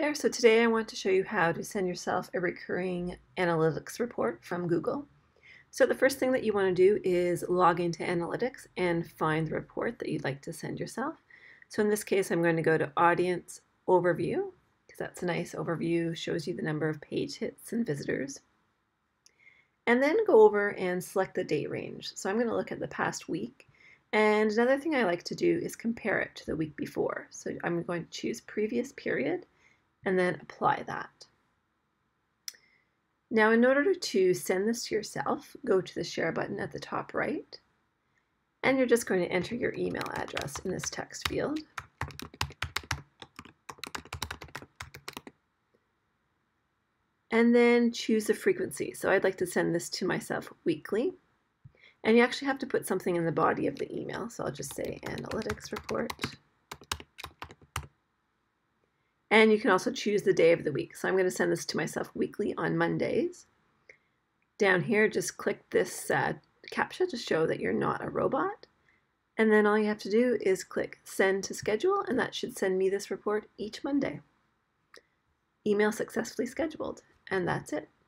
there. So today I want to show you how to send yourself a recurring analytics report from Google. So the first thing that you want to do is log into analytics and find the report that you'd like to send yourself. So in this case, I'm going to go to Audience Overview, because that's a nice overview, shows you the number of page hits and visitors. And then go over and select the date range. So I'm going to look at the past week. And another thing I like to do is compare it to the week before. So I'm going to choose previous period and then apply that. Now, in order to send this to yourself, go to the share button at the top right, and you're just going to enter your email address in this text field. And then choose the frequency. So I'd like to send this to myself weekly. And you actually have to put something in the body of the email. So I'll just say analytics report. And you can also choose the day of the week. So I'm going to send this to myself weekly on Mondays. Down here, just click this CAPTCHA to show that you're not a robot. And then all you have to do is click send to schedule, and that should send me this report each Monday. Email successfully scheduled, and that's it.